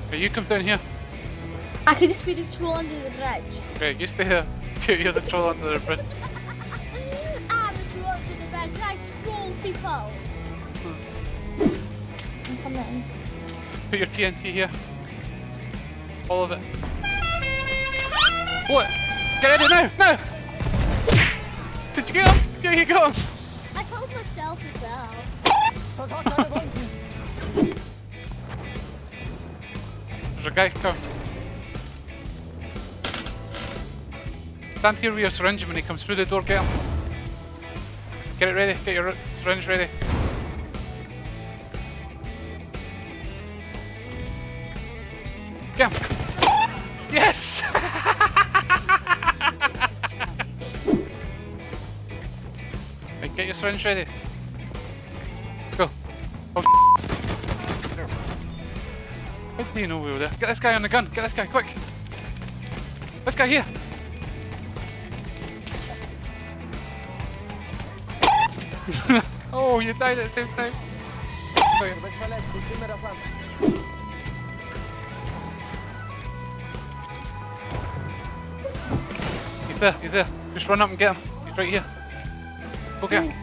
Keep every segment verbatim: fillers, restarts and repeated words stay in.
Right, you come down here. I could just be the troll under the bridge. Right, you stay here. You're the troll under the bridge. I'm the troll under the bridge. I troll people. I'm coming. Put your T N T here. All of it. What? Get ready now! Now! Did you get him? Yeah, you got him! I killed myself as well. There's a guy coming. Stand here with your syringe when he comes through the door, get him. Get it ready, get your syringe ready. Get him! Yes! Right, get your syringe ready. Let's go. Oh, how do you know we were there? Get this guy on the gun, get this guy, quick! This guy here! Oh, you died at the same time. Wait. He's there, he's there. Just run up and get him. He's right here. Go get him.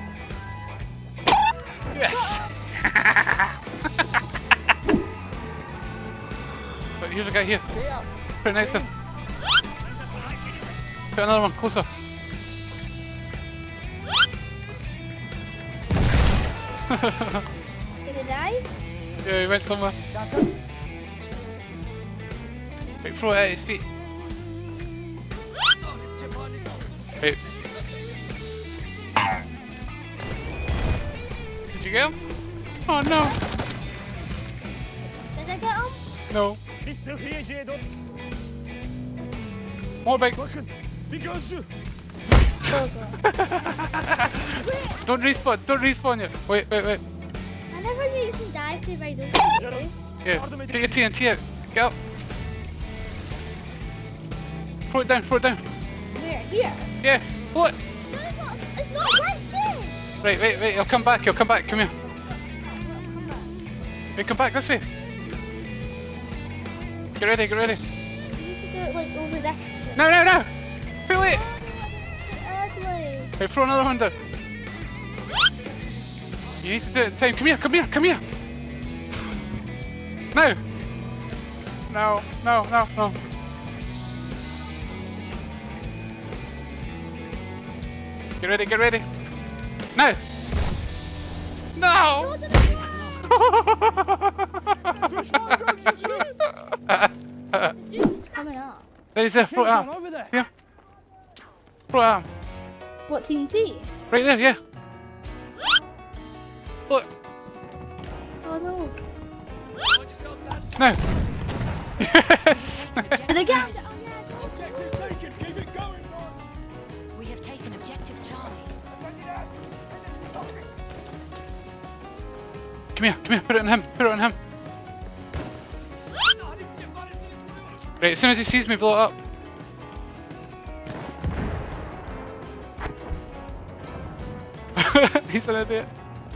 Yes! Right, here's a guy here. Put it next to him. Put another one closer. Did he die? Yeah, he went somewhere. Right, throw it at his feet. Wait. Did you get him? Oh no! Did I get him? No. More big. Don't respawn, don't respawn yet. Wait, wait, wait. I never knew you can die if I don't. Yeah, get your T N T out. Get up. Throw it down, throw it down. Where? Here? Yeah, pull it. No, it's not. It's not working. Right, wait, wait, he'll come back, he'll come back, come here. Wait, come back this way. Get ready, get ready. You need to do it like over this. No, no, no! Too late! Ugly. Hey, throw another one down. You need to do it in time. Come here, come here, come here! No! No, no, no, no. Get ready, get ready. No! No! It's coming up. There's there, throw it out. over there. Here. Throw it out. What, T N T? Right there, yeah. Look. Oh no. No. Yes. Did I get him? Oh yeah. Objective taken. Keep it going. We have taken objective Charlie. Come here, come here, put it on him, put it on him. Right, as soon as he sees me, blow it up. He's an idiot.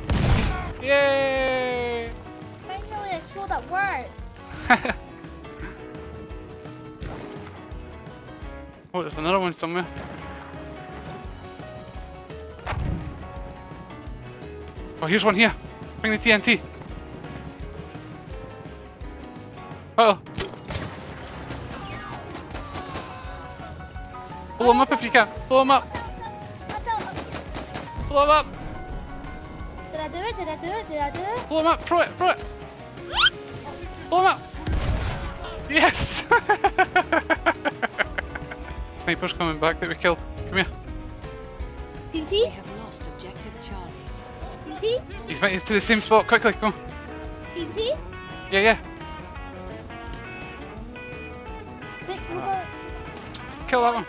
Yay! Finally, a troll that worked. Oh, there's another one somewhere. Oh, here's one here. Bring the T N T. Uh oh. Blow him up if you can. Blow him up. Blow him up. Did I do it? Did I do it? Did I do it? Blow him up. Throw it. Throw it. Blow him up. Yes. Sniper's coming back that we killed. Come here. T N T? We have lost objective Charlie. T N T? He's, he's to the same spot. Quickly, go. T N T? Yeah, yeah. Wait, hold on. Kill that one.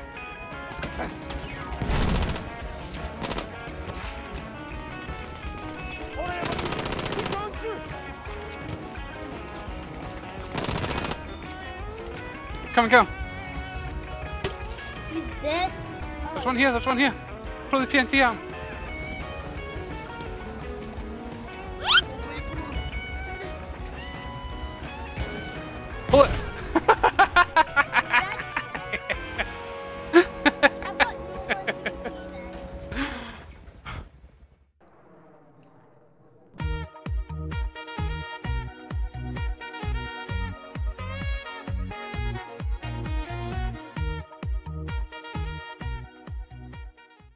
Come and come. He's dead. There's one here, there's one here. Throw the T N T at him. Pull it!